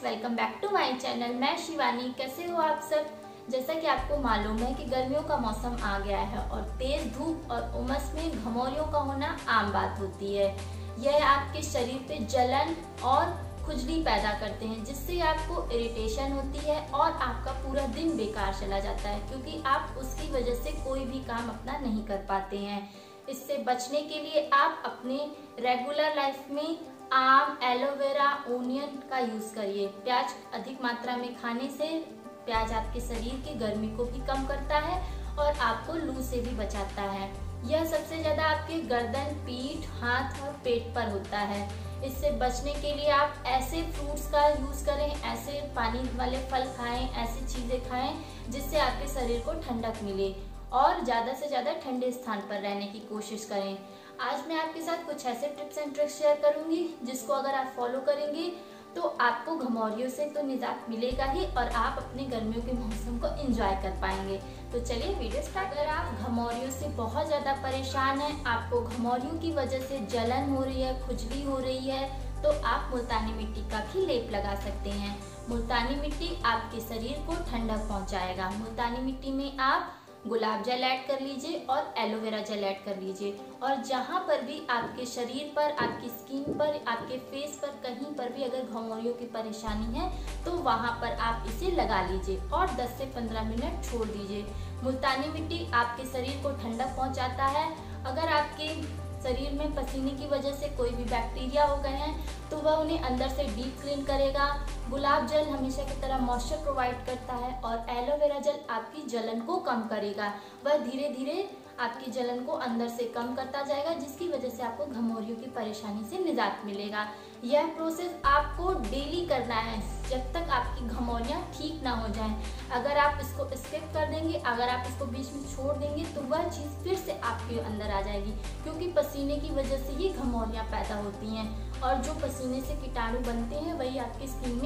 Welcome back to my channel. मैं शिवानी। कैसे हो आप सब? जैसा कि आपको मालूम है कि गर्मियों का मौसम आ गया है और तेज धूप और उमस में घमौरियों का होना आम बात होती है। यह आपके शरीर पे जलन और खुजली पैदा करते हैं, जिससे आपको इरिटेशन होती है और आपका पूरा दिन बेकार चला जाता है, क्योंकि आप उसकी वजह से कोई भी काम अपना नहीं कर पाते हैं। इससे बचने के लिए आप अपने रेगुलर लाइफ में आम, एलोवेरा, ओनियन का यूज करिए। प्याज अधिक मात्रा में खाने से प्याज आपके शरीर की गर्मी को भी कम करता है और आपको लू से भी बचाता है। यह सबसे ज्यादा आपके गर्दन, पीठ, हाथ और पेट पर होता है। इससे बचने के लिए आप ऐसे फ्रूट्स का यूज करें, ऐसे पानी वाले फल खाएं, ऐसी चीजें खाएं जिससे आपके शरीर को ठंडक मिले और ज्यादा से ज्यादा ठंडे स्थान पर रहने की कोशिश करें। आज मैं आपके साथ कुछ ऐसे टिप्स एंड ट्रिक्स शेयर करूंगी जिसको अगर आप फॉलो करेंगे तो आपको घमौरियों से तो निजात मिलेगा ही और आप अपने गर्मियों के मौसम को एंजॉय कर पाएंगे। तो चलिए वीडियो स्टार्ट। अगर आप घमौरियों से बहुत ज्यादा परेशान हैं, आपको घमौरियों की वजह से जलन हो रही है, खुजली हो रही है, तो आप मुल्तानी मिट्टी का भी लेप लगा सकते हैं। मुल्तानी मिट्टी आपके शरीर को ठंडक पहुंचाएगा। मुल्तानी मिट्टी में आप गुलाब जल ऐड कर लीजिए और एलोवेरा जल ऐड कर लीजिए, और जहाँ पर भी आपके शरीर पर, आपकी स्किन पर, आपके फेस पर कहीं पर भी अगर घमौरियों की परेशानी है तो वहाँ पर आप इसे लगा लीजिए और 10 से 15 मिनट छोड़ दीजिए। मुल्तानी मिट्टी आपके शरीर को ठंडक पहुँचाता है। अगर आपके शरीर में पसीने की वजह से कोई भी बैक्टीरिया हो गए हैं तो वह उन्हें अंदर से डीप क्लीन करेगा। गुलाब जल हमेशा की तरह मॉइस्चर प्रोवाइड करता है और एलोवेरा जल आपकी जलन को कम करेगा। वह धीरे धीरे आपकी जलन को अंदर से कम करता जाएगा, जिसकी वजह से आपको घमौरियों की परेशानी से निजात मिलेगा। यह प्रोसेस आपको डेली करना है जब तक आपकी घमौरियाँ ठीक ना हो जाएं। अगर आप इसको स्किप कर देंगे, अगर आप इसको बीच में छोड़ देंगे तो वह चीज़ फिर से आपके अंदर आ जाएगी, क्योंकि पसीने की वजह से ही घमौरियाँ पैदा होती हैं और जो पसीने से कीटाणु बनते हैं वही आपकी स्किन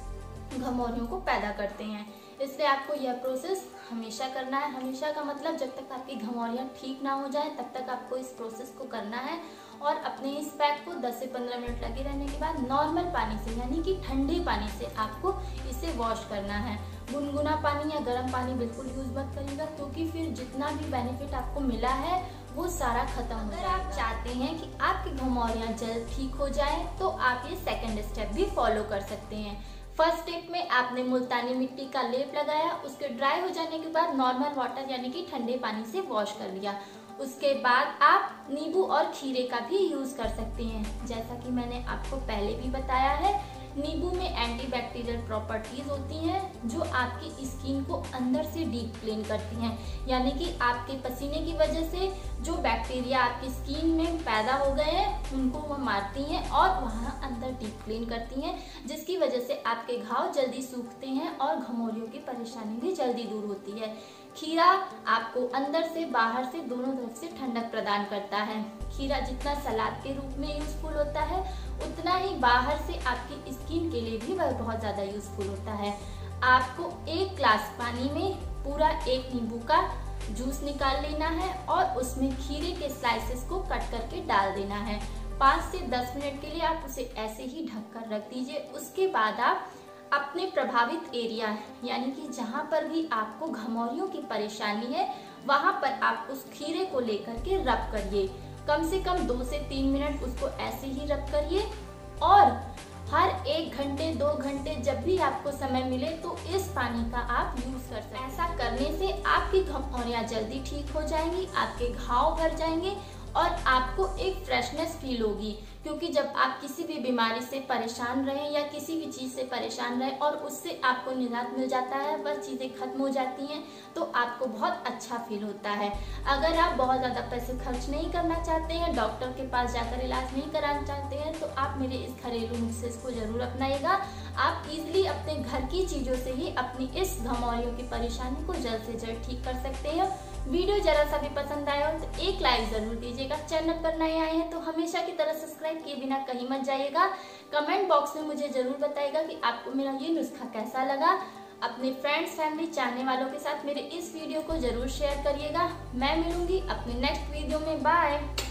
में घमौरियों को पैदा करते हैं। इसलिए आपको यह प्रोसेस हमेशा करना है। हमेशा का मतलब जब तक आपकी घमौरियाँ ठीक ना हो जाए तब तक आपको इस प्रोसेस को करना है। और अपने इस पैक को 10 से 15 मिनट लगे रहने के बाद नॉर्मल पानी से, यानी कि ठंडे पानी से आपको इसे वॉश करना है। गुनगुना पानी या गर्म पानी बिल्कुल यूज मत करिएगा, क्योंकि फिर जितना भी बेनिफिट आपको मिला है वो सारा खत्म हो जाएगा। अगर आप चाहते हैं कि आपकी घमौरियाँ जल्द ठीक हो जाए तो आप ये सेकंड स्टेप भी फॉलो कर सकते हैं। फर्स्ट स्टेप में आपने मुल्तानी मिट्टी का लेप लगाया, उसके ड्राई हो जाने के बाद नॉर्मल वाटर यानी कि ठंडे पानी से वॉश कर लिया। उसके बाद आप नींबू और खीरे का भी यूज कर सकते हैं। जैसा कि मैंने आपको पहले भी बताया है, नींबू में एंटीबैक्टीरियल प्रॉपर्टीज होती हैं जो आपकी स्किन को अंदर से डीप क्लीन करती हैं, यानी कि आपके पसीने की वजह से जो बैक्टीरिया आपकी स्किन में पैदा हो गए हैं उनको वो मारती हैं और वहाँ अंदर डीप क्लीन करती हैं, जिसकी वजह से आपके घाव जल्दी सूखते हैं और घमौरियों की परेशानी भी जल्दी दूर होती है। खीरा आपको अंदर से बाहर से दोनों तरफ से ठंडक प्रदान करता है। खीरा जितना सलाद के रूप में यूजफुल होता है उतना ही बाहर से आपकी स्किन के लिए भी वह बहुत ज़्यादा यूजफुल होता है। आपको 1 ग्लास पानी में पूरा 1 नींबू का जूस निकाल लेना है और उसमें खीरे के स्लाइसेस को कट करके डाल देना है। 5 से 10 मिनट के लिए आप उसे ऐसे ही ढक कर रख दीजिए। उसके बाद आप अपने प्रभावित एरिया, यानी कि जहाँ पर भी आपको घमौरियों की परेशानी है वहाँ पर आप उस खीरे को लेकर के रब करिए। कम से कम 2 से 3 मिनट उसको ऐसे ही रब करिए और हर 1 घंटे 2 घंटे जब भी आपको समय मिले तो इस पानी का आप यूज कर सकते हैं। ऐसा करने से आपकी घमौरियाँ जल्दी ठीक हो जाएंगी, आपके घाव भर जाएंगे और आपको एक फ्रेशनेस फील होगी, क्योंकि जब आप किसी भी बीमारी से परेशान रहें या किसी भी चीज़ से परेशान रहें और उससे आपको निजात मिल जाता है, वह चीज़ें खत्म हो जाती हैं तो आपको बहुत अच्छा फील होता है। अगर आप बहुत ज़्यादा पैसे खर्च नहीं करना चाहते हैं, डॉक्टर के पास जाकर इलाज नहीं कराना चाहते हैं, तो आप मेरे इस घरेलू नुस्खे को जरूर अपनाइएगा। आप इजीली अपने घर की चीज़ों से ही अपनी इस घमौरियों की परेशानी को जल्द से जल्द ठीक कर सकते हैं। वीडियो जरा सा भी पसंद आया हो तो एक लाइक जरूर दीजिएगा। चैनल पर नए आए हैं तो हमेशा की तरह सब्सक्राइब किए बिना कहीं मत जाइएगा। कमेंट बॉक्स में मुझे जरूर बताइएगा कि आपको मेरा ये नुस्खा कैसा लगा। अपने फ्रेंड्स, फैमिली, चाहने वालों के साथ मेरे इस वीडियो को जरूर शेयर करिएगा। मैं मिलूंगी अपने नेक्स्ट वीडियो में। बाय।